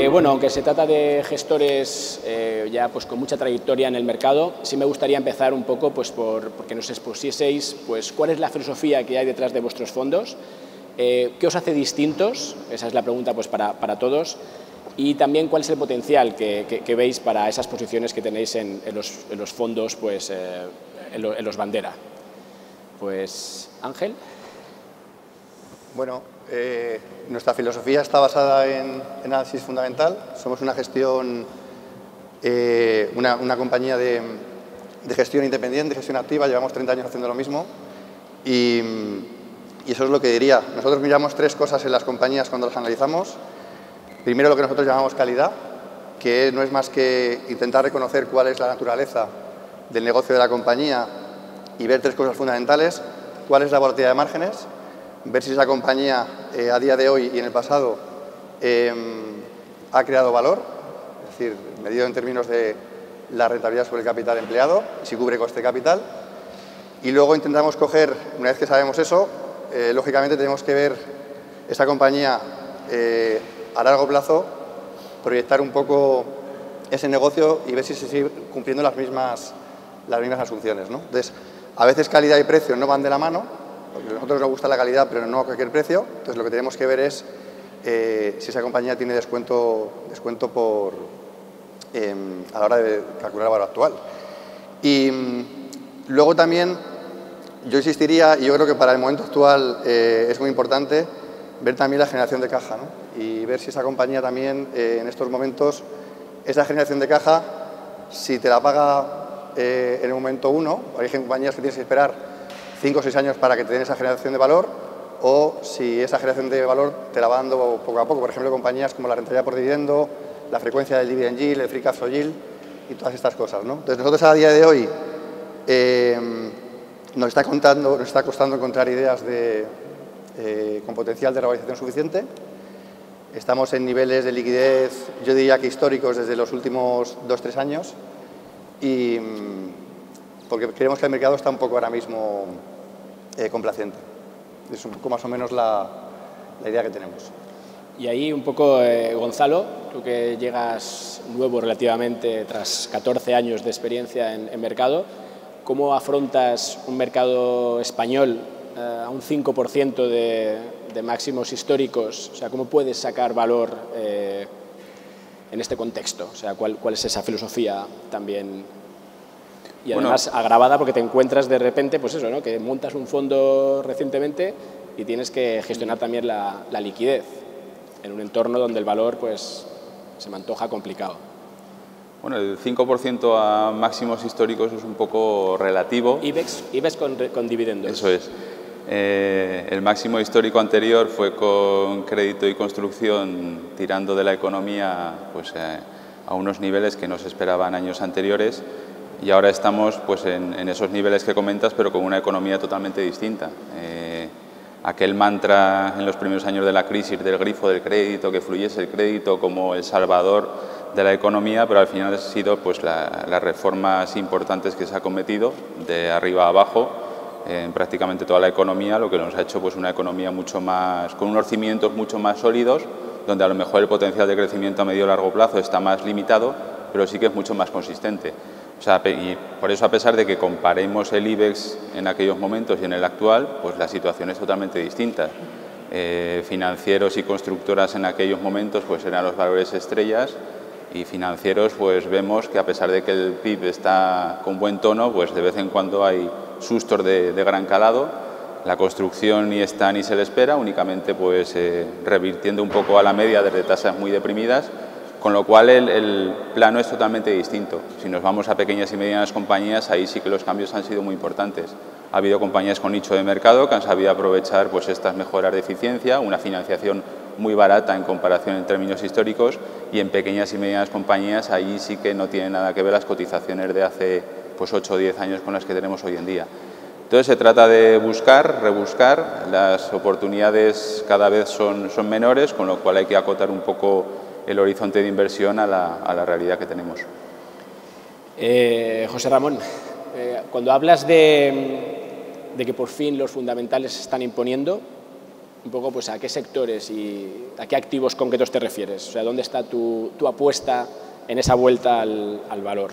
bueno, aunque se trata de gestores ya pues con mucha trayectoria en el mercado, sí me gustaría empezar un poco pues porque nos expusieseis pues cuál es la filosofía que hay detrás de vuestros fondos, qué os hace distintos, esa es la pregunta pues para todos, y también cuál es el potencial que veis para esas posiciones que tenéis en los fondos, pues en los bandera. Pues Ángel. Bueno, nuestra filosofía está basada en análisis fundamental. Somos una gestión, una compañía de gestión independiente, gestión activa. Llevamos 30 años haciendo lo mismo y eso es lo que diría. Nosotros miramos tres cosas en las compañías cuando las analizamos. Primero, lo que nosotros llamamos calidad, que no es más que intentar reconocer cuál es la naturaleza del negocio de la compañía y ver tres cosas fundamentales. Cuál es la volatilidad de márgenes, ver si esa compañía a día de hoy y en el pasado ha creado valor, es decir, medido en términos de la rentabilidad sobre el capital empleado, si cubre coste de capital. Y luego intentamos coger, una vez que sabemos eso, lógicamente tenemos que ver esa compañía a largo plazo, proyectar un poco ese negocio y ver si se sigue cumpliendo las mismas asunciones, ¿no? Entonces, a veces calidad y precio no van de la mano, porque a nosotros nos gusta la calidad, pero no a cualquier precio. Entonces, lo que tenemos que ver es si esa compañía tiene descuento a la hora de calcular el valor actual. Y luego también, yo insistiría, y yo creo que para el momento actual es muy importante, ver también la generación de caja, ¿no? Y ver si esa compañía también, en estos momentos, esa generación de caja, si te la paga en el momento uno, hay compañías que tienes que esperar 5 o 6 años para que te den esa generación de valor, o si esa generación de valor te la va dando poco a poco. Por ejemplo, compañías como la rentabilidad por dividendo, la frecuencia del dividend yield, el free cash flow yield y todas estas cosas, ¿no? Entonces, nosotros a día de hoy nos está costando encontrar ideas con potencial de revalorización suficiente. Estamos en niveles de liquidez, yo diría que históricos desde los últimos 2-3 años, y porque creemos que el mercado está un poco ahora mismo complaciente. Es un poco más o menos la idea que tenemos. Y ahí un poco, Gonzalo, tú que llegas nuevo relativamente tras 14 años de experiencia en mercado, ¿cómo afrontas un mercado español a un 5% de máximos históricos? O sea, ¿cómo puedes sacar valor en este contexto? O sea, ¿cuál es esa filosofía también? Y además agravada porque te encuentras de repente, pues eso, ¿no? Que montas un fondo recientemente y tienes que gestionar también la liquidez en un entorno donde el valor pues se me antoja complicado. Bueno, el 5% a máximos históricos es un poco relativo. IBEX con dividendos. Eso es. El máximo histórico anterior fue con crédito y construcción tirando de la economía pues, a unos niveles que no se esperaban años anteriores, y ahora estamos pues, en esos niveles que comentas, pero con una economía totalmente distinta. Aquel mantra en los primeros años de la crisis del grifo del crédito, que fluyese el crédito como el salvador de la economía, pero al final han sido pues, las reformas importantes que se ha cometido de arriba a abajo en prácticamente toda la economía, lo que nos ha hecho pues, una economía mucho más, con unos cimientos mucho más sólidos, donde a lo mejor el potencial de crecimiento a medio y largo plazo está más limitado, pero sí que es mucho más consistente. O sea, y por eso, a pesar de que comparemos el IBEX en aquellos momentos y en el actual, pues la situación es totalmente distinta. Financieros y constructoras en aquellos momentos pues eran los valores estrellas, y financieros pues vemos que a pesar de que el PIB está con buen tono, pues de vez en cuando hay sustos de gran calado. La construcción ni está ni se le espera, únicamente pues revirtiendo un poco a la media desde tasas muy deprimidas, con lo cual el plano es totalmente distinto. Si nos vamos a pequeñas y medianas compañías, ahí sí que los cambios han sido muy importantes. Ha habido compañías con nicho de mercado que han sabido aprovechar pues, estas mejoras de eficiencia, una financiación muy barata en comparación en términos históricos, y en pequeñas y medianas compañías ahí sí que no tienen nada que ver las cotizaciones de hace pues, 8 o 10 años con las que tenemos hoy en día. Entonces se trata de buscar, rebuscar, las oportunidades cada vez son menores, con lo cual hay que acotar un poco el horizonte de inversión a la realidad que tenemos. José Ramón, cuando hablas de que por fin los fundamentales se están imponiendo, un poco pues a qué sectores y a qué activos concretos te refieres. O sea, ¿dónde está tu apuesta en esa vuelta al valor?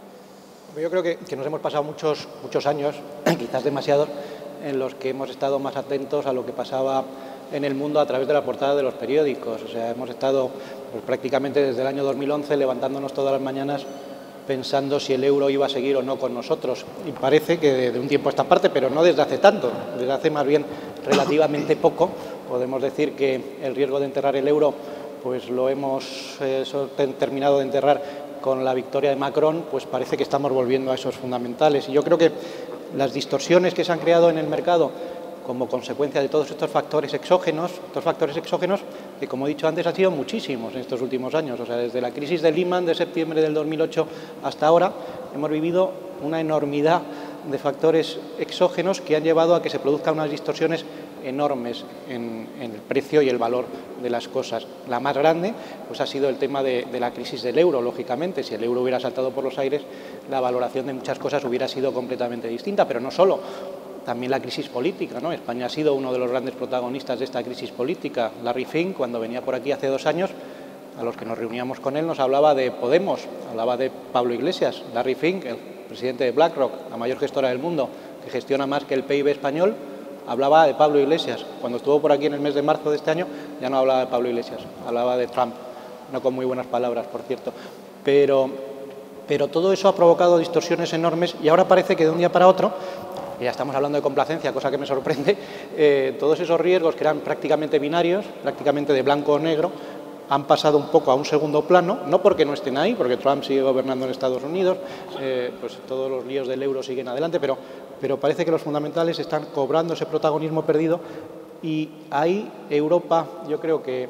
Yo creo que nos hemos pasado muchos años, quizás demasiados, en los que hemos estado más atentos a lo que pasaba en el mundo a través de la portada de los periódicos. O sea, hemos estado pues, prácticamente desde el año 2011 levantándonos todas las mañanas pensando si el euro iba a seguir o no con nosotros. Y parece que de un tiempo a esta parte, pero no desde hace tanto, desde hace más bien relativamente poco, podemos decir que el riesgo de enterrar el euro pues lo hemos terminado de enterrar con la victoria de Macron, pues parece que estamos volviendo a esos fundamentales. Y yo creo que las distorsiones que se han creado en el mercado como consecuencia de todos estos factores exógenos que, como he dicho antes, han sido muchísimos en estos últimos años. O sea, desde la crisis de Lehman de septiembre del 2008 hasta ahora, hemos vivido una enormidad de factores exógenos que han llevado a que se produzcan unas distorsiones enormes en el precio y el valor de las cosas. La más grande pues, ha sido el tema de la crisis del euro, lógicamente. Si el euro hubiera saltado por los aires, la valoración de muchas cosas hubiera sido completamente distinta, pero no solo. También la crisis política, ¿no? España ha sido uno de los grandes protagonistas de esta crisis política. Larry Fink, cuando venía por aquí hace 2 años, a los que nos reuníamos con él, nos hablaba de Podemos, hablaba de Pablo Iglesias. Larry Fink, el presidente de BlackRock, la mayor gestora del mundo, que gestiona más que el PIB español, hablaba de Pablo Iglesias. Cuando estuvo por aquí en el mes de marzo de este año, ya no hablaba de Pablo Iglesias, hablaba de Trump. No con muy buenas palabras, por cierto. Pero todo eso ha provocado distorsiones enormes y ahora parece que de un día para otro, y ya estamos hablando de complacencia, cosa que me sorprende, todos esos riesgos que eran prácticamente binarios, prácticamente de blanco o negro, han pasado un poco a un segundo plano, no porque no estén ahí, porque Trump sigue gobernando en Estados Unidos, pues todos los líos del euro siguen adelante, pero parece que los fundamentales están cobrando ese protagonismo perdido y ahí Europa yo creo que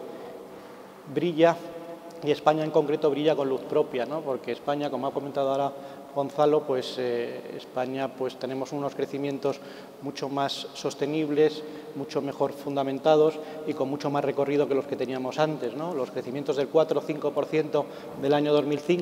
brilla, y España en concreto brilla con luz propia, ¿no? Porque España, como ha comentado ahora Gonzalo, pues España pues tenemos unos crecimientos mucho más sostenibles, mucho mejor fundamentados y con mucho más recorrido que los que teníamos antes, ¿no? Los crecimientos del 4 o 5% del año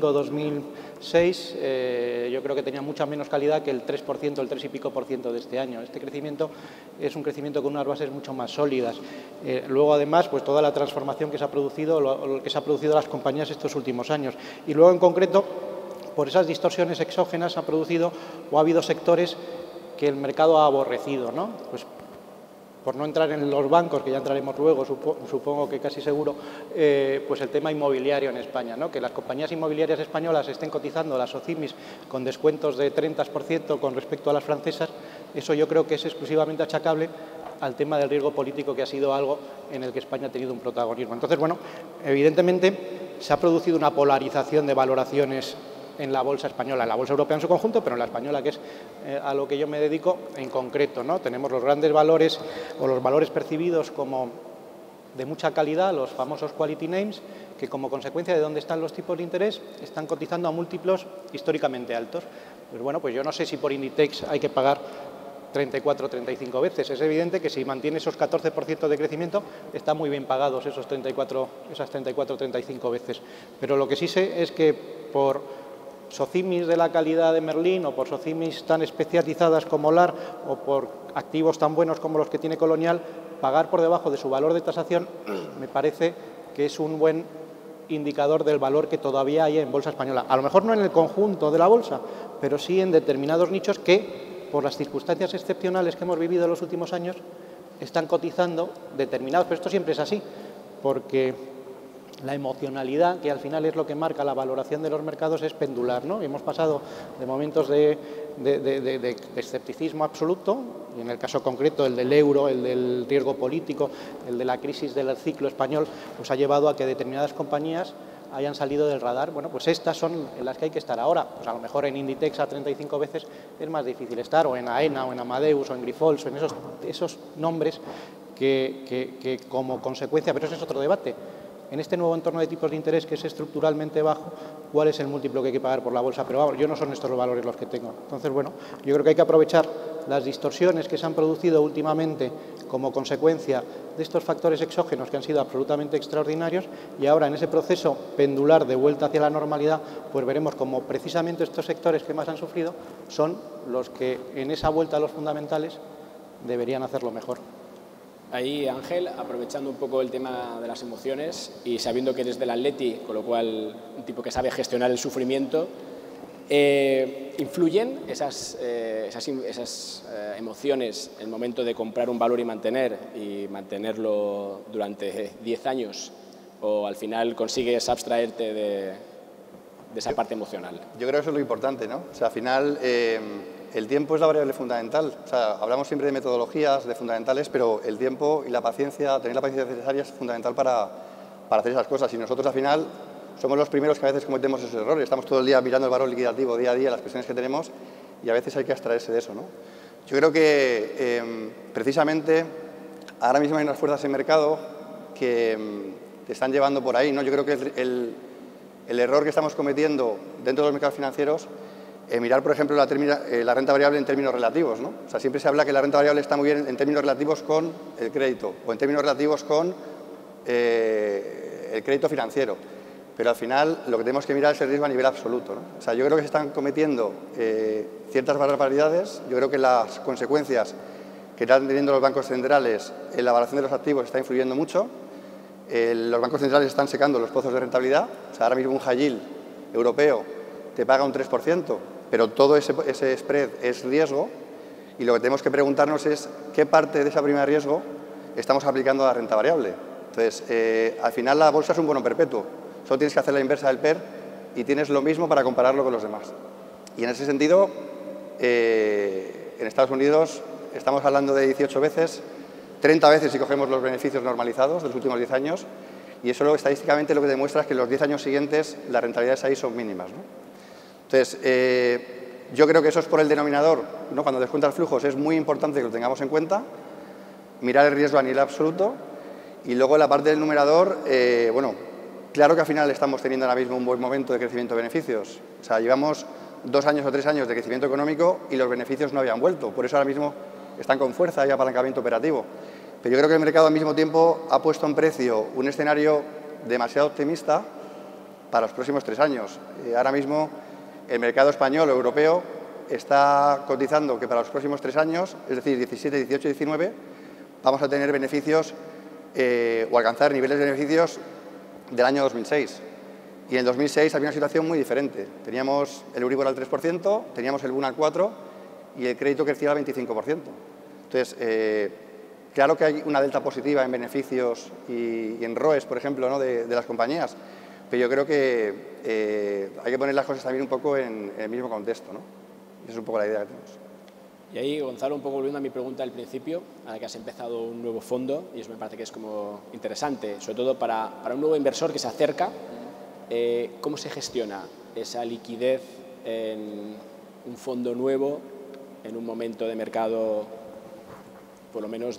2005-2006 yo creo que tenían mucha menos calidad que el 3%, el 3 y pico por ciento de este año. Este crecimiento es un crecimiento con unas bases mucho más sólidas. Luego además pues toda la transformación que se ha producido, lo que se ha producido en las compañías estos últimos años. Y luego en concreto, por esas distorsiones exógenas ha producido o ha habido sectores que el mercado ha aborrecido, ¿no? Pues por no entrar en los bancos, que ya entraremos luego, supongo que casi seguro, pues el tema inmobiliario en España, ¿no? Que las compañías inmobiliarias españolas estén cotizando, las OCIMIs, con descuentos de 30% con respecto a las francesas, eso yo creo que es exclusivamente achacable al tema del riesgo político, que ha sido algo en el que España ha tenido un protagonismo. Entonces, bueno, evidentemente se ha producido una polarización de valoraciones en la bolsa española, en la bolsa europea en su conjunto, pero en la española, que es a lo que yo me dedico en concreto, ¿no? Tenemos los grandes valores o los valores percibidos como de mucha calidad, los famosos quality names, que como consecuencia de dónde están los tipos de interés están cotizando a múltiplos históricamente altos. Pues bueno, pues yo no sé si por Inditex hay que pagar 34 o 35 veces. Es evidente que si mantiene esos 14% de crecimiento, están muy bien pagados esas 34 o 35 veces. Pero lo que sí sé es que por SOCIMIs de la calidad de Merlin o por SOCIMIs tan especializadas como LAR o por activos tan buenos como los que tiene Colonial, pagar por debajo de su valor de tasación me parece que es un buen indicador del valor que todavía hay en bolsa española. A lo mejor no en el conjunto de la bolsa, pero sí en determinados nichos que, por las circunstancias excepcionales que hemos vivido en los últimos años, están cotizando determinados. Pero esto siempre es así, porque la emocionalidad, que al final es lo que marca la valoración de los mercados, es pendular, ¿no? Hemos pasado de momentos de escepticismo absoluto, y en el caso concreto el del euro, el del riesgo político, el de la crisis del ciclo español, pues ha llevado a que determinadas compañías hayan salido del radar. Bueno, pues estas son en las que hay que estar ahora. Pues a lo mejor en Inditex a 35 veces es más difícil estar, o en AENA, o en Amadeus, o en Grifols, o en esos nombres que como consecuencia, pero ese es otro debate. En este nuevo entorno de tipos de interés, que es estructuralmente bajo, ¿cuál es el múltiplo que hay que pagar por la bolsa? Pero vamos, yo no son estos los valores los que tengo. Entonces, bueno, yo creo que hay que aprovechar las distorsiones que se han producido últimamente como consecuencia de estos factores exógenos que han sido absolutamente extraordinarios, y ahora en ese proceso pendular de vuelta hacia la normalidad, pues veremos cómo precisamente estos sectores que más han sufrido son los que en esa vuelta a los fundamentales deberían hacerlo mejor. Ahí, Ángel, aprovechando un poco el tema de las emociones y sabiendo que eres del Atleti, con lo cual un tipo que sabe gestionar el sufrimiento, ¿influyen esas emociones en el momento de comprar un valor y mantenerlo durante 10 años? ¿O al final consigues abstraerte de esa parte emocional? Yo creo que eso es lo importante, ¿no? O sea, al final el tiempo es la variable fundamental. O sea, hablamos siempre de metodologías, de fundamentales, pero el tiempo y la paciencia, tener la paciencia necesaria es fundamental para hacer esas cosas. Y nosotros al final somos los primeros que a veces cometemos esos errores. Estamos todo el día mirando el valor liquidativo día a día, las presiones que tenemos, y a veces hay que abstraerse de eso, ¿no? Yo creo que precisamente ahora mismo hay unas fuerzas en mercado que te están llevando por ahí, ¿no? Yo creo que el error que estamos cometiendo dentro de los mercados financieros es mirar, por ejemplo, la renta variable en términos relativos, ¿no? O sea, siempre se habla que la renta variable está muy bien en términos relativos con el crédito o en términos relativos con el crédito financiero. Pero al final lo que tenemos que mirar es el riesgo a nivel absoluto, ¿no? O sea, yo creo que se están cometiendo ciertas barbaridades. Yo creo que las consecuencias que están teniendo los bancos centrales en la valoración de los activos está influyendo mucho. Los bancos centrales están secando los pozos de rentabilidad. O sea, ahora mismo un high yield europeo te paga un 3%, pero todo ese spread es riesgo, y lo que tenemos que preguntarnos es qué parte de esa prima de riesgo estamos aplicando a la renta variable. Entonces, al final la bolsa es un bono perpetuo. Solo tienes que hacer la inversa del PER y tienes lo mismo para compararlo con los demás. Y en ese sentido, en Estados Unidos estamos hablando de 18 veces, 30 veces si cogemos los beneficios normalizados de los últimos 10 años, y eso estadísticamente lo que demuestra es que en los 10 años siguientes las rentabilidades ahí son mínimas, ¿no? Entonces, yo creo que eso es por el denominador, ¿no? Cuando descuentas flujos es muy importante que lo tengamos en cuenta, mirar el riesgo a nivel absoluto, y luego la parte del numerador, bueno, claro que al final estamos teniendo ahora mismo un buen momento de crecimiento de beneficios. O sea, llevamos 2 años o 3 años de crecimiento económico y los beneficios no habían vuelto. Por eso ahora mismo están con fuerza y apalancamiento operativo. Pero yo creo que el mercado al mismo tiempo ha puesto en precio un escenario demasiado optimista para los próximos 3 años. Ahora mismo el mercado español o europeo está cotizando que para los próximos 3 años, es decir, 17, 18 y 19, vamos a tener beneficios o alcanzar niveles de beneficios del año 2006. Y en el 2006 había una situación muy diferente. Teníamos el Euribor al 3%, teníamos el Bund al 4% y el crédito crecía al 25%. Entonces, claro que hay una delta positiva en beneficios y en ROEs, por ejemplo, ¿no? de las compañías, pero yo creo que hay que poner las cosas también un poco en el mismo contexto, ¿no? Esa es un poco la idea que tenemos. Y ahí, Gonzalo, un poco volviendo a mi pregunta al principio, ahora que has empezado un nuevo fondo, y eso me parece que es como interesante, sobre todo para un nuevo inversor que se acerca, ¿cómo se gestiona esa liquidez en un fondo nuevo, en un momento de mercado, por lo menos,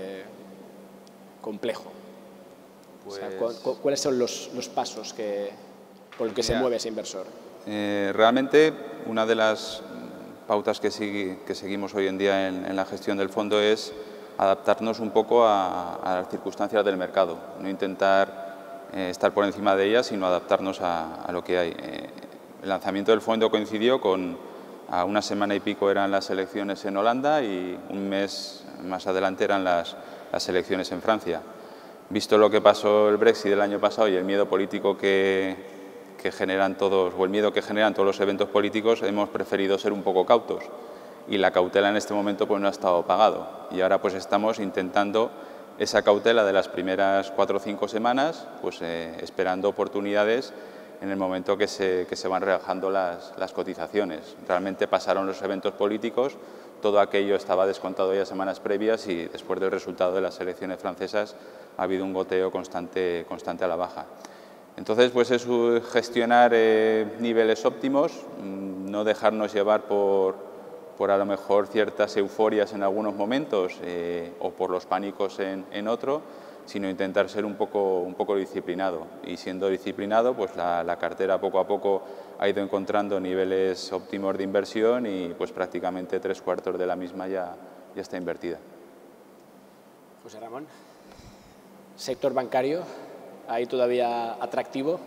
complejo? Pues, o sea, ¿cuáles son los pasos por los que se mueve ese inversor? Realmente, una de las pautas que seguimos hoy en día en la gestión del fondo es adaptarnos un poco a las circunstancias del mercado, no intentar estar por encima de ellas, sino adaptarnos a lo que hay. El lanzamiento del fondo coincidió con, a una semana y pico eran las elecciones en Holanda y un mes más adelante eran las elecciones en Francia. Visto lo que pasó el Brexit el año pasado y el miedo político que generan todos, o el miedo que generan todos los eventos políticos, hemos preferido ser un poco cautos, y la cautela en este momento pues no ha estado pagado, y ahora pues estamos intentando esa cautela de las primeras 4 o 5 semanas, pues esperando oportunidades en el momento que se van relajando las cotizaciones. Realmente pasaron los eventos políticos, todo aquello estaba descontado ya semanas previas, y después del resultado de las elecciones francesas ha habido un goteo constante a la baja. Entonces, pues es gestionar niveles óptimos, no dejarnos llevar por a lo mejor ciertas euforias en algunos momentos o por los pánicos en otro, sino intentar ser un poco disciplinado. Y siendo disciplinado, pues la cartera poco a poco ha ido encontrando niveles óptimos de inversión y pues prácticamente 3/4 de la misma ya está invertida. José Ramón, sector bancario, ¿hay todavía atractivo?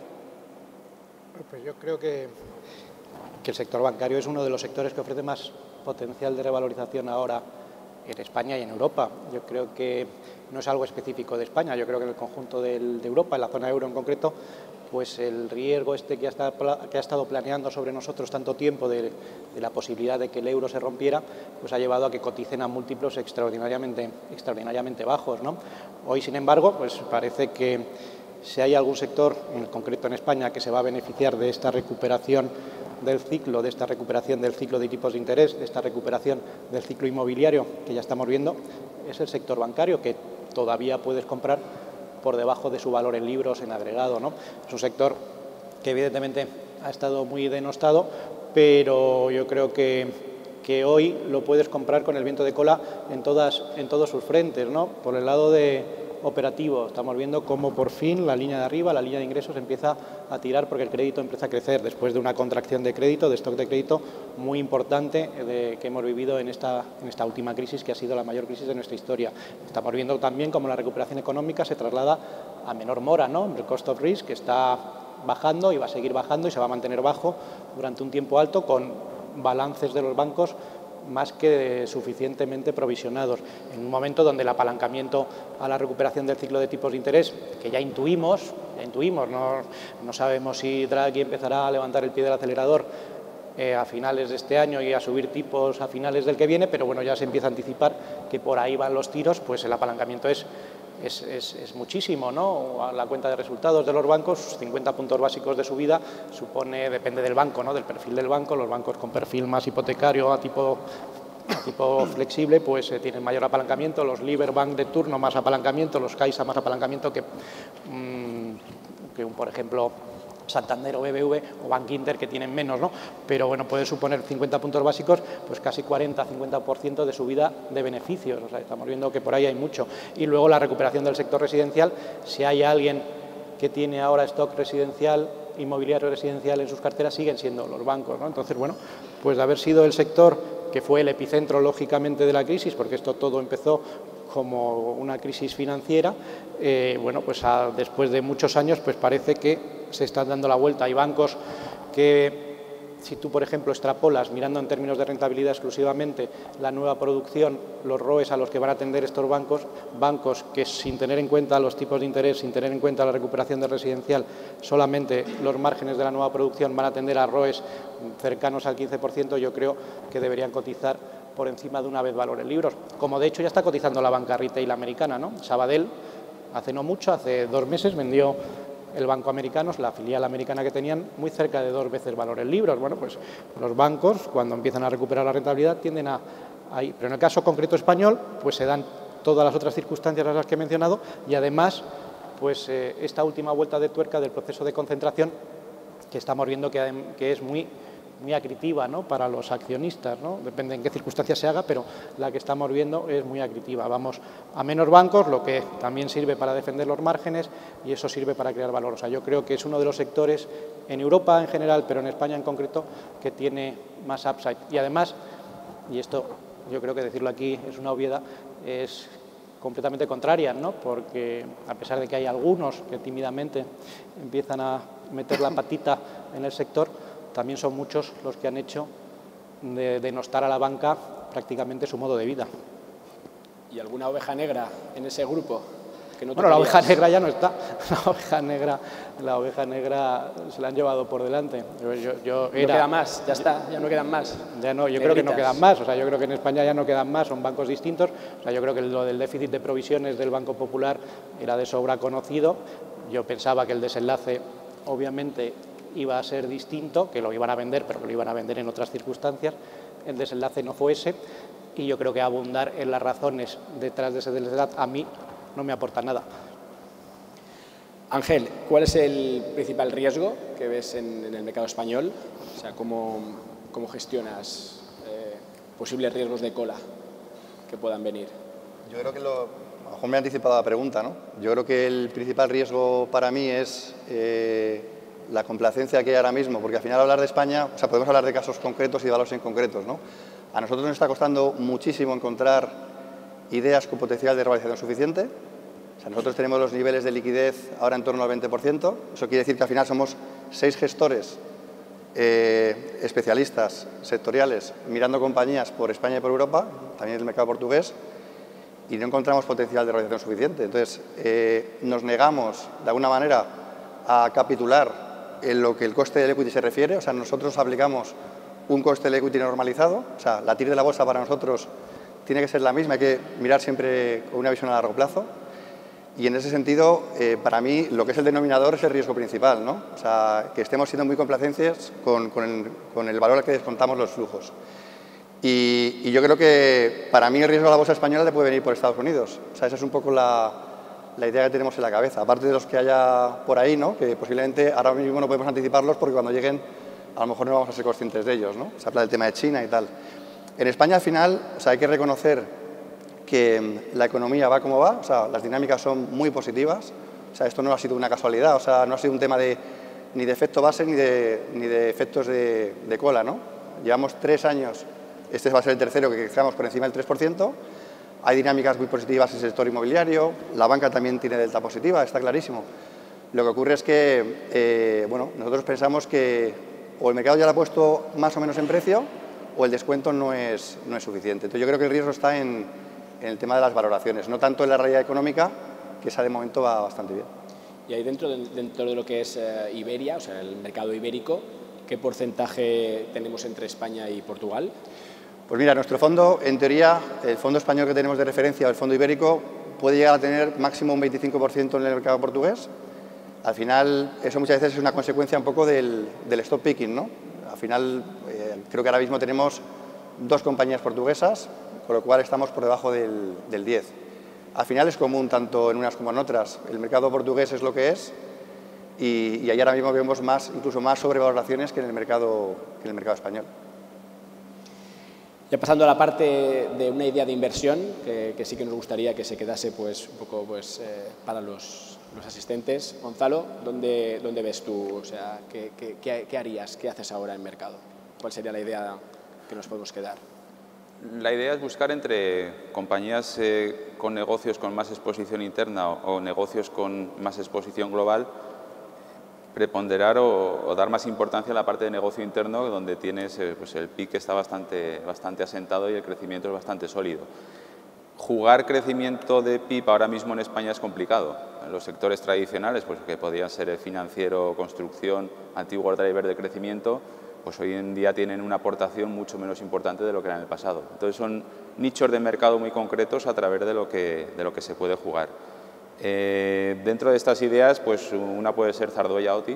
Pues yo creo que el sector bancario es uno de los sectores que ofrece más potencial de revalorización ahora en España y en Europa. Yo creo que no es algo específico de España, yo creo que en el conjunto de Europa, en la zona euro en concreto, pues el riesgo que ha estado planeando sobre nosotros tanto tiempo de la posibilidad de que el euro se rompiera, pues ha llevado a que coticen a múltiplos extraordinariamente bajos, ¿no? Hoy, sin embargo, pues parece que si hay algún sector, en concreto en España, que se va a beneficiar de esta recuperación del ciclo, de tipos de interés, de esta recuperación del ciclo inmobiliario que ya estamos viendo, es el sector bancario, que todavía puedes comprar por debajo de su valor en libros, en agregado, ¿no? Es un sector que evidentemente ha estado muy denostado, pero yo creo que hoy lo puedes comprar con el viento de cola en todos sus frentes, ¿no? Por el lado de operativo, estamos viendo cómo por fin la línea de arriba, la línea de ingresos, empieza a tirar porque el crédito empieza a crecer después de una contracción de crédito, de stock de crédito muy importante que hemos vivido en esta última crisis, que ha sido la mayor crisis de nuestra historia. Estamos viendo también cómo la recuperación económica se traslada a menor mora, ¿no? El cost of risk está bajando y va a seguir bajando y se va a mantener bajo durante un tiempo alto, con balances de los bancos más que suficientemente provisionados, en un momento donde el apalancamiento a la recuperación del ciclo de tipos de interés, que ya intuimos, no sabemos si Draghi empezará a levantar el pie del acelerador a finales de este año y a subir tipos a finales del que viene, pero bueno, ya se empieza a anticipar que por ahí van los tiros, pues el apalancamiento es muchísimo, ¿no? La cuenta de resultados de los bancos, 50 puntos básicos de subida, supone, depende del banco, ¿no? Del perfil del banco. Los bancos con perfil más hipotecario a tipo flexible, pues tienen mayor apalancamiento. Los Liberbank de turno más apalancamiento, los Caixa más apalancamiento que por ejemplo, Santander o BBV o Bankinter, que tienen menos, ¿no? Pero bueno, puede suponer 50 puntos básicos, pues casi 40-50% de subida de beneficios. O sea, estamos viendo que por ahí hay mucho. Y luego la recuperación del sector residencial. Si hay alguien que tiene ahora stock residencial, inmobiliario residencial en sus carteras, siguen siendo los bancos, ¿no? Entonces, bueno, pues de haber sido el sector que fue el epicentro, lógicamente, de la crisis, porque esto todo empezó como una crisis financiera, bueno, pues después de muchos años, pues parece que se están dando la vuelta. Hay bancos que, si tú, por ejemplo, extrapolas, mirando en términos de rentabilidad exclusivamente la nueva producción, los ROEs a los que van a atender estos bancos que sin tener en cuenta los tipos de interés, sin tener en cuenta la recuperación del residencial, solamente los márgenes de la nueva producción van a atender a ROEs cercanos al 15%, yo creo que deberían cotizar por encima de una vez valor en libros, como de hecho ya está cotizando la banca retail americana, ¿no? Sabadell, hace no mucho, hace 2 meses, vendió el Banco Americanos, la filial americana que tenían, muy cerca de 2 veces valor en libros. Bueno, pues los bancos, cuando empiezan a recuperar la rentabilidad, tienden a ir. Pero en el caso concreto español, pues se dan todas las otras circunstancias a las que he mencionado y además, pues esta última vuelta de tuerca del proceso de concentración que estamos viendo que es muy acritiva, ¿no? Para los accionistas, ¿no? Depende en qué circunstancias se haga, pero la que estamos viendo es muy acritiva. Vamos a menos bancos, lo que también sirve para defender los márgenes y eso sirve para crear valor. O sea, yo creo que es uno de los sectores en Europa en general, pero en España en concreto, que tiene más upside. Y además, y esto yo creo que decirlo aquí es una obviedad, es completamente contraria, ¿no? Porque a pesar de que hay algunos que tímidamente empiezan a meter la patita en el sector, también son muchos los que han hecho de denostar a la banca prácticamente su modo de vida. ¿Y alguna oveja negra en ese grupo? Que no bueno, la oveja negra ya no está. La oveja negra se la han llevado por delante. No queda más, ya está, ya no quedan más. Ya no, yo creo que no quedan más. O sea, yo creo que en España ya no quedan más, son bancos distintos. O sea, yo creo que lo del déficit de provisiones del Banco Popular era de sobra conocido. Yo pensaba que el desenlace, obviamente, iba a ser distinto, que lo iban a vender, pero que lo iban a vender en otras circunstancias. El desenlace no fue ese y yo creo que abundar en las razones detrás de ese desenlace a mí no me aporta nada. Ángel, ¿cuál es el principal riesgo que ves en el mercado español? O sea, ¿cómo gestionas posibles riesgos de cola que puedan venir? Yo creo que a lo mejor me he anticipado la pregunta, ¿no? Yo creo que el principal riesgo para mí es la complacencia que hay ahora mismo, porque al final hablar de España, o sea, podemos hablar de casos concretos y de valores inconcretos, ¿no? A nosotros nos está costando muchísimo encontrar ideas con potencial de revalorización suficiente. O sea, nosotros tenemos los niveles de liquidez ahora en torno al 20%. Eso quiere decir que al final somos 6 gestores especialistas sectoriales mirando compañías por España y por Europa, también el mercado portugués, y no encontramos potencial de realización suficiente. Entonces, nos negamos, de alguna manera, a capitular en lo que el coste del equity se refiere. O sea, nosotros aplicamos un coste del equity normalizado. O sea, la TIR de la bolsa para nosotros tiene que ser la misma. Hay que mirar siempre con una visión a largo plazo. Y en ese sentido, para mí, lo que es el denominador es el riesgo principal, ¿no? O sea, que estemos siendo muy complacientes con el valor al que descontamos los flujos. Y yo creo que para mí el riesgo de la bolsa española le puede venir por Estados Unidos. O sea, esa es un poco la idea que tenemos en la cabeza. Aparte de los que haya por ahí, ¿no? Que posiblemente ahora mismo no podemos anticiparlos porque cuando lleguen a lo mejor no vamos a ser conscientes de ellos, ¿no? Se habla del tema de China y tal. En España, al final, o sea, hay que reconocer que la economía va como va. O sea, las dinámicas son muy positivas. O sea, esto no ha sido una casualidad. O sea, no ha sido un tema ni de efecto base ni de efectos de cola, ¿no? Llevamos 3 años. Este va a ser el tercero que crezcamos por encima del 3%. Hay dinámicas muy positivas en el sector inmobiliario. La banca también tiene delta positiva, está clarísimo. Lo que ocurre es que, bueno, nosotros pensamos que o el mercado ya lo ha puesto más o menos en precio o el descuento no es suficiente. Entonces, yo creo que el riesgo está en el tema de las valoraciones, no tanto en la realidad económica, que esa de momento va bastante bien. Y ahí dentro de lo que es Iberia, o sea, el mercado ibérico, ¿qué porcentaje tenemos entre España y Portugal? Pues mira, nuestro fondo, en teoría, el fondo español que tenemos de referencia, o el fondo ibérico, puede llegar a tener máximo un 25% en el mercado portugués. Al final, eso muchas veces es una consecuencia un poco del stock picking, ¿no? Al final, creo que ahora mismo tenemos 2 compañías portuguesas, con lo cual estamos por debajo del 10%. Al final es común tanto en unas como en otras. El mercado portugués es lo que es y ahí ahora mismo vemos incluso más sobrevaloraciones que en el mercado español. Ya pasando a la parte de una idea de inversión, que sí que nos gustaría que se quedase pues, un poco pues, para los asistentes. Gonzalo, ¿dónde ves tú? O sea, ¿qué harías? ¿Qué haces ahora en mercado? ¿Cuál sería la idea que nos podemos quedar? La idea es buscar entre compañías con negocios con más exposición interna o negocios con más exposición global, preponderar o dar más importancia a la parte de negocio interno, donde tienes pues el PIB que está bastante asentado y el crecimiento es bastante sólido. Jugar crecimiento de PIB ahora mismo en España es complicado. En los sectores tradicionales, pues que podían ser el financiero, construcción, antiguos driver de crecimiento, pues hoy en día tienen una aportación mucho menos importante de lo que era en el pasado. Entonces son nichos de mercado muy concretos a través de lo que se puede jugar. Dentro de estas ideas, pues una puede ser Zardoya Otis,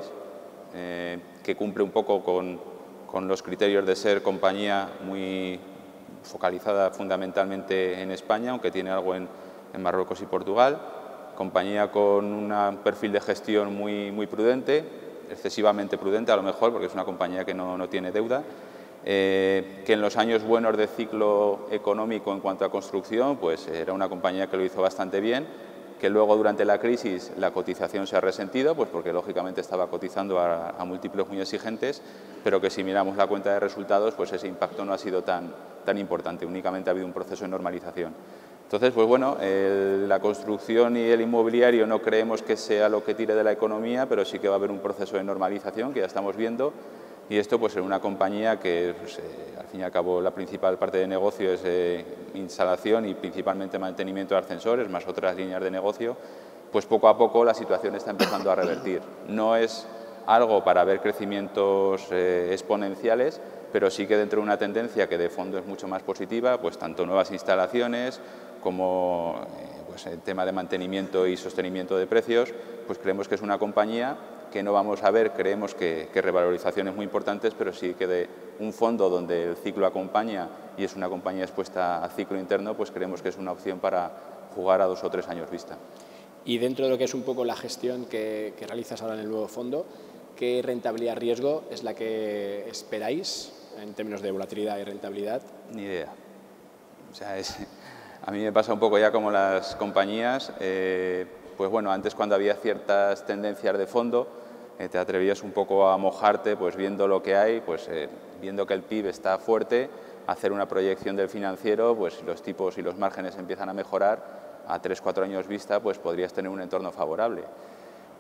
que cumple un poco con los criterios de ser compañía muy focalizada fundamentalmente en España, aunque tiene algo en Marruecos y Portugal, compañía con un perfil de gestión muy prudente, excesivamente prudente a lo mejor, porque es una compañía que no tiene deuda, que en los años buenos de ciclo económico en cuanto a construcción, pues era una compañía que lo hizo bastante bien, que luego durante la crisis la cotización se ha resentido, pues porque lógicamente estaba cotizando a múltiplos muy exigentes, pero que si miramos la cuenta de resultados, pues ese impacto no ha sido tan importante, únicamente ha habido un proceso de normalización. Entonces, pues bueno, la construcción y el inmobiliario no creemos que sea lo que tire de la economía, pero sí que va a haber un proceso de normalización que ya estamos viendo, y esto pues en una compañía que pues, al fin y al cabo la principal parte de negocio es instalación y principalmente mantenimiento de ascensores, más otras líneas de negocio, pues poco a poco la situación está empezando a revertir. No es algo para ver crecimientos exponenciales, pero sí que dentro de una tendencia que de fondo es mucho más positiva, pues tanto nuevas instalaciones como pues el tema de mantenimiento y sostenimiento de precios, pues creemos que es una compañía que no vamos a ver, creemos que revalorizaciones muy importantes, pero sí que de un fondo donde el ciclo acompaña y es una compañía expuesta a ciclo interno, pues creemos que es una opción para jugar a 2 o 3 años vista. Y dentro de lo que es un poco la gestión que realizas ahora en el nuevo fondo, ¿qué rentabilidad-riesgo es la que esperáis en términos de volatilidad y rentabilidad? Ni idea. O sea, a mí me pasa un poco ya como las compañías, pues bueno, antes cuando había ciertas tendencias de fondo, te atrevías un poco a mojarte, pues viendo lo que hay, pues viendo que el PIB está fuerte, hacer una proyección del financiero, pues si los tipos y los márgenes empiezan a mejorar, a 3 o 4 años vista, pues podrías tener un entorno favorable.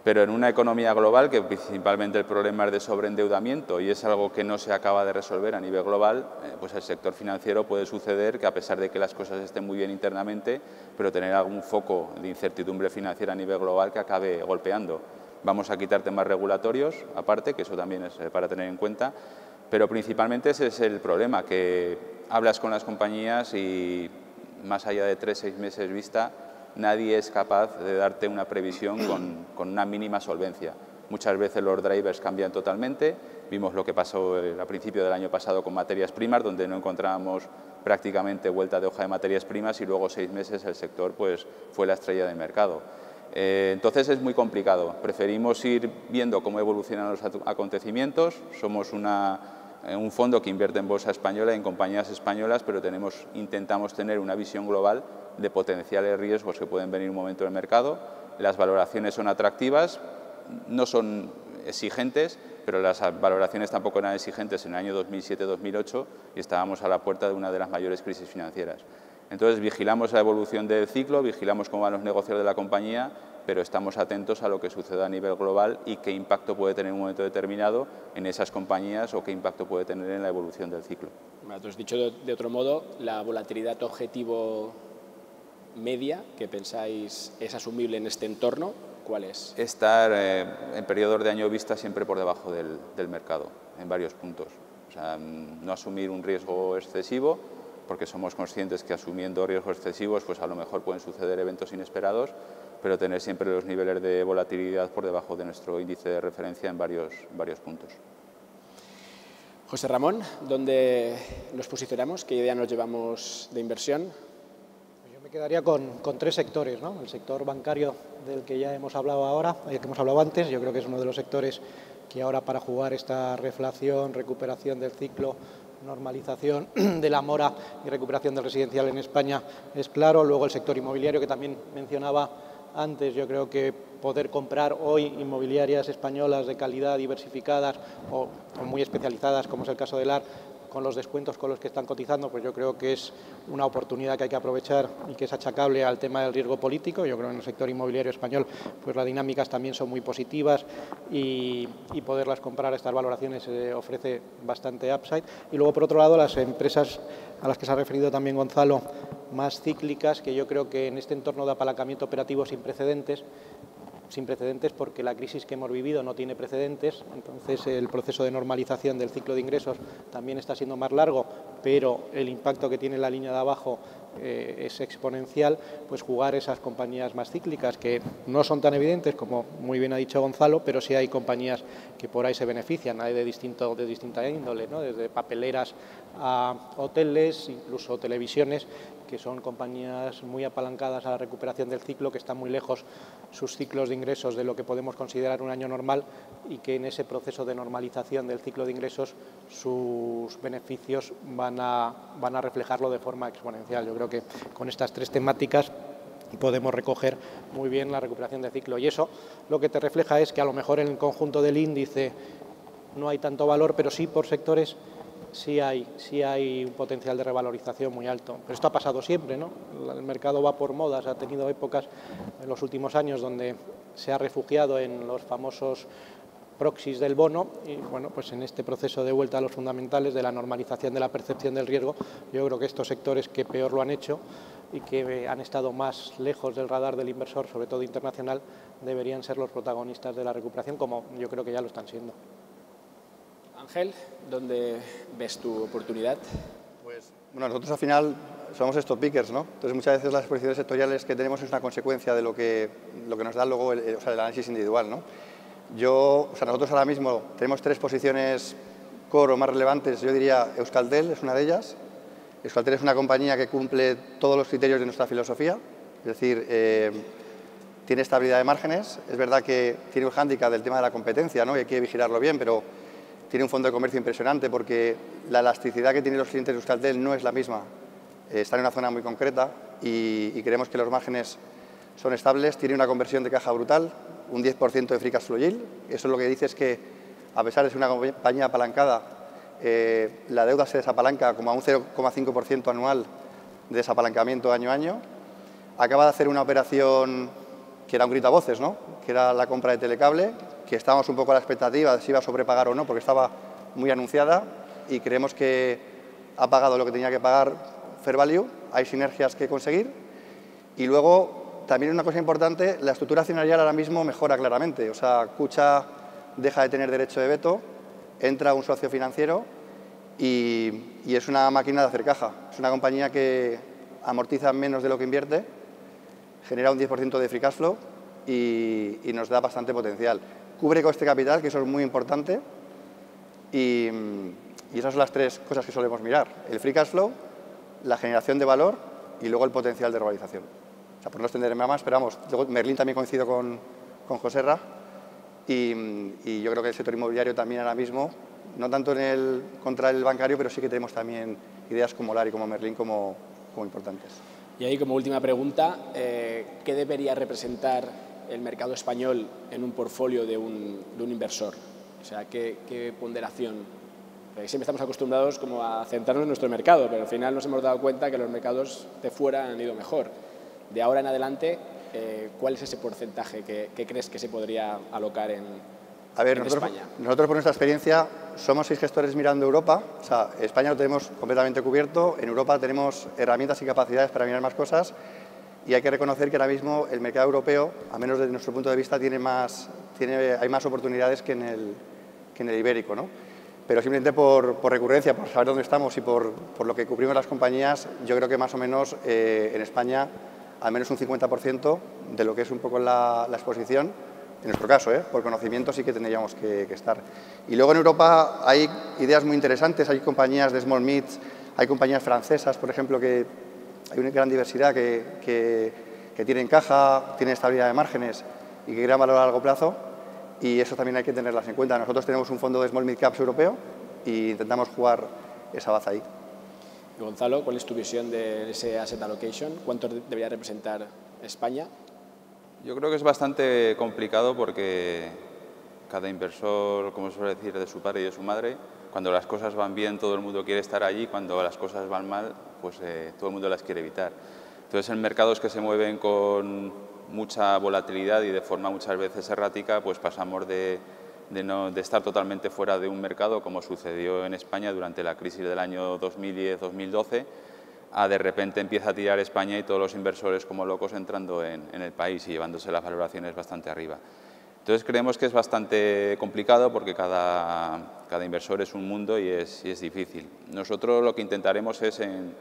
Pero en una economía global, que principalmente el problema es de sobreendeudamiento y es algo que no se acaba de resolver a nivel global, pues el sector financiero puede suceder que, a pesar de que las cosas estén muy bien internamente, pero tener algún foco de incertidumbre financiera a nivel global que acabe golpeando. Vamos a quitar temas regulatorios, aparte, que eso también es para tener en cuenta, pero principalmente ese es el problema, que hablas con las compañías y más allá de 3-6 meses vista, nadie es capaz de darte una previsión con una mínima solvencia. Muchas veces los drivers cambian totalmente. Vimos lo que pasó a principio del año pasado con materias primas, donde no encontrábamos prácticamente vuelta de hoja de materias primas y luego 6 meses el sector pues, fue la estrella del mercado. Entonces es muy complicado. Preferimos ir viendo cómo evolucionan los acontecimientos. Somos un fondo que invierte en bolsa española, en compañías españolas, pero intentamos tener una visión global de potenciales riesgos que pueden venir en un momento del mercado. Las valoraciones son atractivas, no son exigentes, pero las valoraciones tampoco eran exigentes en el año 2007-2008 y estábamos a la puerta de una de las mayores crisis financieras. Entonces vigilamos la evolución del ciclo, vigilamos cómo van los negocios de la compañía, pero estamos atentos a lo que suceda a nivel global y qué impacto puede tener en un momento determinado en esas compañías o qué impacto puede tener en la evolución del ciclo. Entonces, dicho de otro modo, la volatilidad objetivo media que pensáis es asumible en este entorno, ¿cuál es? Estar en periodos de año vista siempre por debajo del mercado, en varios puntos. O sea, no asumir un riesgo excesivo, porque somos conscientes que asumiendo riesgos excesivos pues a lo mejor pueden suceder eventos inesperados, pero tener siempre los niveles de volatilidad por debajo de nuestro índice de referencia en varios puntos. José Ramón, ¿dónde nos posicionamos? ¿Qué idea nos llevamos de inversión? Yo me quedaría con 3 sectores, ¿no? El sector bancario, del que ya hemos hablado ahora, que hemos hablado antes. Yo creo que es uno de los sectores que ahora, para jugar esta reflación, recuperación del ciclo, normalización de la mora y recuperación del residencial en España, es claro. Luego el sector inmobiliario, que también mencionaba antes. Yo creo que poder comprar hoy inmobiliarias españolas de calidad, diversificadas o muy especializadas, como es el caso del AR, con los descuentos con los que están cotizando, pues yo creo que es una oportunidad que hay que aprovechar y que es achacable al tema del riesgo político. Yo creo que en el sector inmobiliario español pues las dinámicas también son muy positivas y poderlas comprar a estas valoraciones ofrece bastante upside. Y luego, por otro lado, las empresas a las que se ha referido también Gonzalo, más cíclicas, que yo creo que en este entorno de apalancamiento operativo sin precedentes porque la crisis que hemos vivido no tiene precedentes, entonces el proceso de normalización del ciclo de ingresos también está siendo más largo, pero el impacto que tiene la línea de abajo es exponencial. Pues jugar esas compañías más cíclicas, que no son tan evidentes como muy bien ha dicho Gonzalo, pero sí hay compañías que por ahí se benefician, hay de distinta índole, ¿no? Desde papeleras a hoteles, incluso televisiones, que son compañías muy apalancadas a la recuperación del ciclo, que están muy lejos sus ciclos de ingresos de lo que podemos considerar un año normal, y que en ese proceso de normalización del ciclo de ingresos sus beneficios van a reflejarlo de forma exponencial. Yo creo que con estas 3 temáticas podemos recoger muy bien la recuperación del ciclo, y eso lo que te refleja es que a lo mejor en el conjunto del índice no hay tanto valor, pero sí por sectores sí hay un potencial de revalorización muy alto. Pero esto ha pasado siempre, ¿no? El mercado va por modas, ha tenido épocas en los últimos años donde se ha refugiado en los famosos proxies del bono, y bueno, pues en este proceso de vuelta a los fundamentales de la normalización de la percepción del riesgo, yo creo que estos sectores que peor lo han hecho y que han estado más lejos del radar del inversor, sobre todo internacional, deberían ser los protagonistas de la recuperación, como yo creo que ya lo están siendo. Ángel, ¿dónde ves tu oportunidad? Pues bueno, nosotros al final somos stop pickers, ¿no? Entonces muchas veces las posiciones sectoriales que tenemos es una consecuencia de lo que nos da luego el análisis individual, ¿no? Nosotros ahora mismo tenemos 3 posiciones core o más relevantes. Yo diría Euskaltel es una de ellas. Euskaltel es una compañía que cumple todos los criterios de nuestra filosofía, es decir, tiene estabilidad de márgenes. Es verdad que tiene un hándicap del tema de la competencia, ¿no? Y hay que vigilarlo bien, pero tiene un fondo de comercio impresionante porque la elasticidad que tienen los clientes de Euskaltel no es la misma. Está en una zona muy concreta y creemos que los márgenes son estables. Tiene una conversión de caja brutal, un 10% de free cash flow yield. Eso lo que dice es que, a pesar de ser una compañía apalancada, la deuda se desapalanca como a un 0,5% anual de desapalancamiento año a año. Acaba de hacer una operación que era un grito a voces, ¿no? Que era la compra de Telecable, que estábamos un poco a la expectativa de si iba a sobrepagar o no, porque estaba muy anunciada y creemos que ha pagado lo que tenía que pagar Fair Value, hay sinergias que conseguir. Y luego, también una cosa importante, la estructura accionarial ahora mismo mejora claramente. O sea, Kutxa deja de tener derecho de veto, entra un socio financiero y es una máquina de hacer caja. Es una compañía que amortiza menos de lo que invierte, genera un 10% de free cash flow y nos da bastante potencial. Cubre coste capital, que eso es muy importante, y esas son las tres cosas que solemos mirar. El free cash flow, la generación de valor y luego el potencial de revalorización. O sea, por no extenderme más, pero vamos, luego Merlin también coincido con Joserra y yo creo que el sector inmobiliario también ahora mismo, no tanto contra el bancario, pero sí que tenemos también ideas como LAR y como Merlin como importantes. Y ahí, como última pregunta, ¿qué debería representar el mercado español en un portfolio de un inversor? O sea, ¿qué ponderación? Porque siempre estamos acostumbrados como a centrarnos en nuestro mercado, pero al final nos hemos dado cuenta que los mercados de fuera han ido mejor. De ahora en adelante, ¿cuál es ese porcentaje que crees que se podría alocar en España? Nosotros, por nuestra experiencia, somos 6 gestores mirando Europa. O sea, España lo tenemos completamente cubierto. En Europa tenemos herramientas y capacidades para mirar más cosas. Y hay que reconocer que ahora mismo el mercado europeo, a menos desde nuestro punto de vista, hay más oportunidades que en el ibérico, ¿no? Pero simplemente por recurrencia, por saber dónde estamos y por lo que cubrimos las compañías, yo creo que más o menos en España al menos un 50% de lo que es un poco la exposición, en nuestro caso, por conocimiento sí que tendríamos que estar. Y luego en Europa hay ideas muy interesantes, hay compañías de small mids, hay compañías francesas, por ejemplo, que hay una gran diversidad que tienen caja, tienen estabilidad de márgenes y que crean valor a largo plazo. Y eso también hay que tenerlas en cuenta. Nosotros tenemos un fondo de Small Mid Caps europeo y intentamos jugar esa baza ahí. Y Gonzalo, ¿cuál es tu visión de ese asset allocation? ¿Cuánto debería representar España? Yo creo que es bastante complicado porque cada inversor, como se suele decir, de su padre y de su madre, cuando las cosas van bien todo el mundo quiere estar allí, cuando las cosas van mal, pues todo el mundo las quiere evitar. Entonces, en mercados que se mueven con mucha volatilidad y de forma muchas veces errática, pues pasamos de estar totalmente fuera de un mercado, como sucedió en España durante la crisis del año 2010-2012, a de repente empieza a tirar España y todos los inversores como locos entrando en el país y llevándose las valoraciones bastante arriba. Entonces creemos que es bastante complicado porque cada inversor es un mundo y es difícil. Nosotros lo que intentaremos es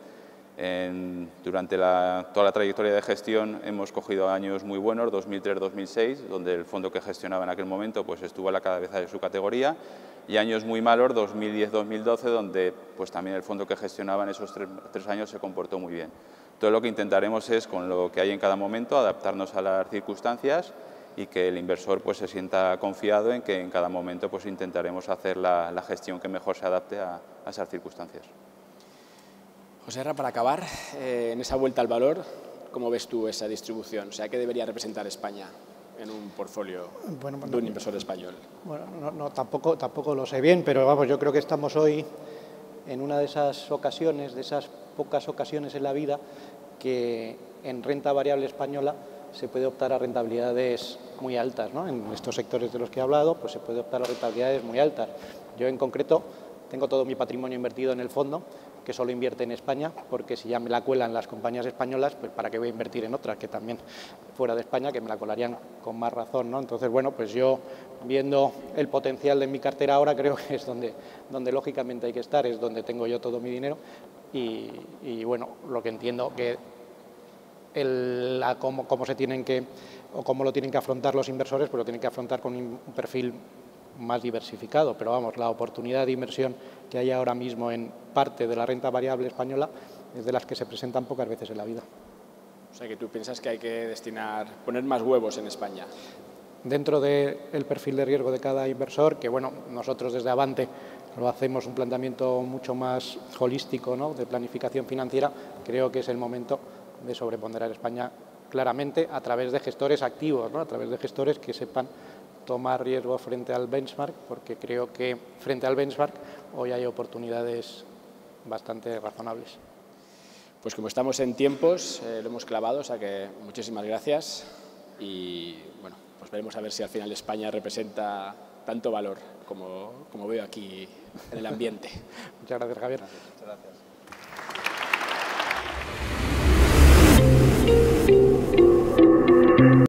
durante toda la trayectoria de gestión hemos cogido años muy buenos, 2003-2006, donde el fondo que gestionaba en aquel momento pues estuvo a la cabeza de su categoría, y años muy malos, 2010-2012, donde pues también el fondo que gestionaba en esos tres años se comportó muy bien. Todo lo que intentaremos es, con lo que hay en cada momento, adaptarnos a las circunstancias y que el inversor pues se sienta confiado en que en cada momento pues intentaremos hacer la gestión que mejor se adapte a esas circunstancias. Joserra, para acabar, en esa vuelta al valor, ¿cómo ves tú esa distribución? O sea, ¿qué debería representar España en un portfolio de un inversor español? Bueno, tampoco lo sé bien, pero vamos, yo creo que estamos hoy en una de esas ocasiones, de esas pocas ocasiones en la vida, que en renta variable española se puede optar a rentabilidades muy altas, ¿no? En estos sectores de los que he hablado, pues se puede optar a rentabilidades muy altas. Yo en concreto tengo todo mi patrimonio invertido en el fondo, que solo invierte en España, porque si ya me la cuelan las compañías españolas, pues ¿para qué voy a invertir en otras que también fuera de España, que me la colarían con más razón, ¿no? Entonces, bueno, pues yo, viendo el potencial de mi cartera ahora, creo que es donde lógicamente hay que estar, es donde tengo yo todo mi dinero y bueno, lo que entiendo que cómo se tienen que, o cómo lo tienen que afrontar los inversores, pues lo tienen que afrontar con un perfil más diversificado, pero vamos, la oportunidad de inversión que hay ahora mismo en parte de la renta variable española es de las que se presentan pocas veces en la vida. O sea, que tú piensas que hay que poner más huevos en España. Dentro del perfil de riesgo de cada inversor, que bueno, nosotros desde Avante lo hacemos un planteamiento mucho más holístico, ¿no?, de planificación financiera, creo que es el momento de sobreponderar España claramente a través de gestores activos, ¿no?, a través de gestores que sepan tomar riesgo frente al benchmark, porque creo que frente al benchmark hoy hay oportunidades bastante razonables. Pues como estamos en tiempos, lo hemos clavado, o sea que muchísimas gracias y bueno, pues veremos a ver si al final España representa tanto valor como veo aquí en el ambiente. Muchas gracias, Javier. Muchas gracias.